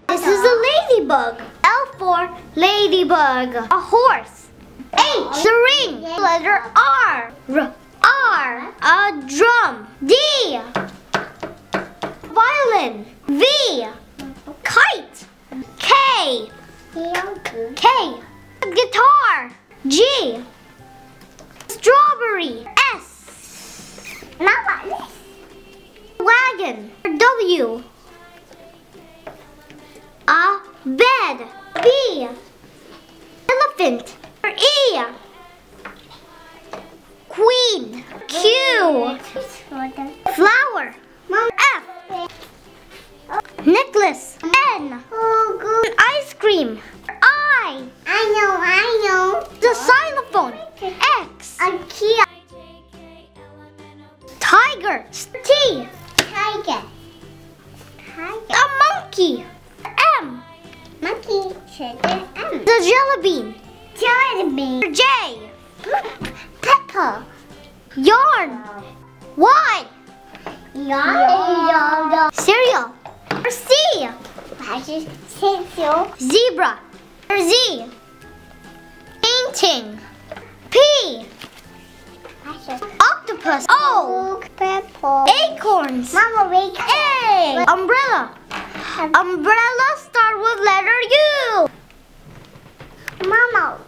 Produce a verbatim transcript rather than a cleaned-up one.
This is a ladybug. L for ladybug. A horse. H. The ring. Letter R. R. R. A drum. D. Violin. V. Kite. K. K. Guitar. G. Strawberry. S. Wagon. W. A bed. B. Elephant. E. Queen. Q. Flower. F. Necklace. N. Ice cream. I. I know, I know. The xylophone. X. IKEA. Tiger. T. Tiger. Tiger. A monkey. M. Monkey. Sugar. M. The jelly bean. Jelly bean. J. Pepper. Yarn. Y. Yarn. Cereal. C. Cereal. Zebra. Z. Painting. P. Octopus. O. Purple. Acorns. Mama, wake up. A. Umbrella. Umbrella start with letter U. Mama.